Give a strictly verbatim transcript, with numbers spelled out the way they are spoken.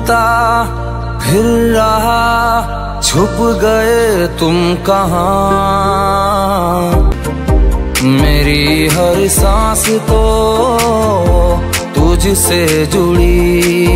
ढूंढता फिर रहा, छुप गए तुम कहाँ। मेरी हर सांस तो तुझसे जुड़ी,